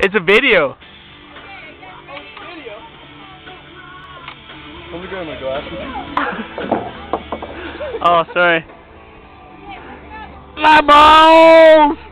It's a video. Let me grab my glasses. Oh, sorry. My balls!